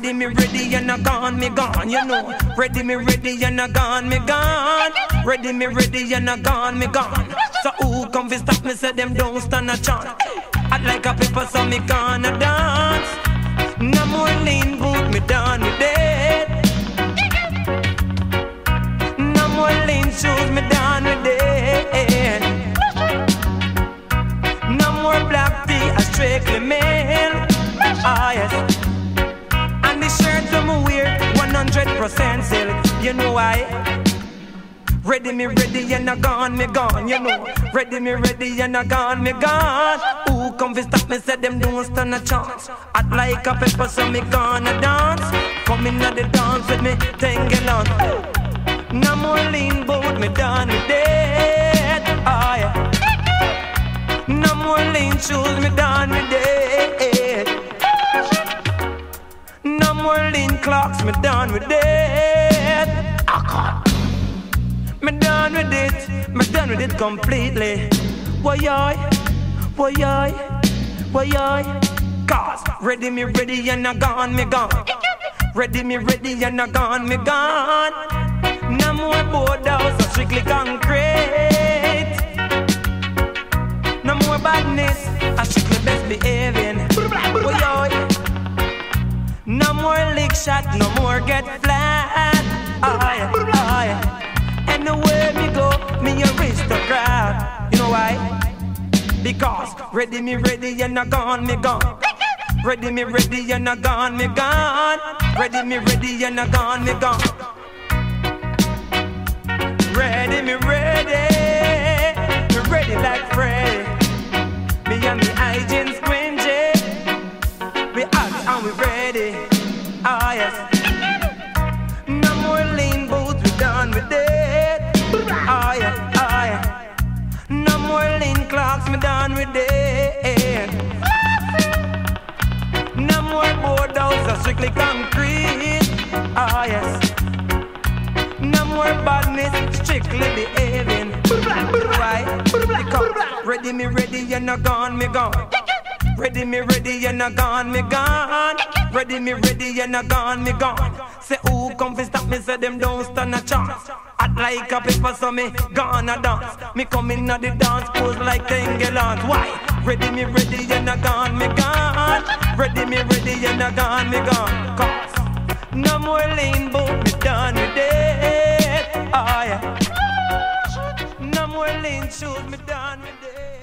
Ready, me ready, and I gone, me gone, you know. Ready, me ready, and I gone, me gone. Ready, me ready, and I gone, me gone. So who come fi stop me, say them don't stand a chance. I like a paper, so me gonna dance. No more lean boot, me done with it. No more lean shoes, me done with it. No more black tea, I strictly male. Ah yes. And the shirts I'm wear 100% silk. You know why? Ready, me ready, and I gone, me gone, you know. Ready, me ready, and I gone, me gone. Who come fi stop me, say them don't stand a chance. Hot like a pepper, so me gonna dance. Come in at the dance with me, tangle on. No more lean boot, me done with it. Oh yeah. No more lean shoes, me done with it. No more lean clocks, me done with it. Me done with it completely. Why, cause ready, me ready, and I gone, me gone. Ready, me ready, and I gone, me gone. No more boardhouse, so strictly concrete. No more badness, I strictly best behaving. Why, no more lick shot, no more get flat. Aye. Anywhere me go, me aristocrat. You know why? Because ready, me ready, and I gone, me gone. Ready, me ready, and I gone, me gone. Ready, me ready, and I gone, me gone. Ready, me ready like Freddy. Me and the agent squingy. We out and we ready. Ah yes. No more lean boots, we done with it. Ah yeah. No more lean clocks, me done with it. No more boardhouse, so strictly concrete. Ah yes. No more badness, strictly behaving. Why? Because ready, me ready, and I gone, me gone. Ready, me ready, and I gone, me gone. Ready, me ready, and I gone, me gone. Say who come fi stop me, say them don't stand a chance. Hot like a pepper, so me gonna dance. Me come in at the dance pose like Tengeland. Why? Ready, me ready, and I gone, me gone. Ready, me ready, and I gone, me gone. Cause no more lean boot, me done with it. Oh yeah. No more lean shoes, me done with it.